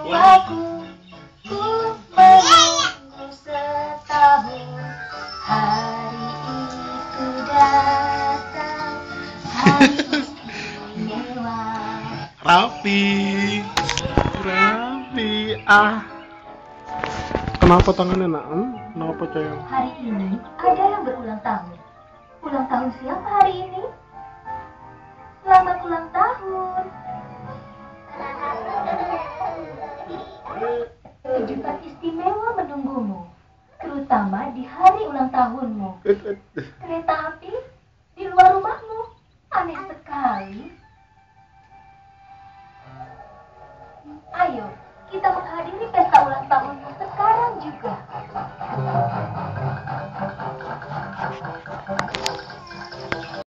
jiwaku, ku menunggu setahun hari itu datang, hari istimewa. Rapi, Kenapa tangannya nak? Kenapa sayang? Hari ini ada yang berulang tahun. Ulang tahun siapa hari ini? Selamat ulang tahun. Kejutan istimewa menunggumu, terutama di hari ulang tahunmu.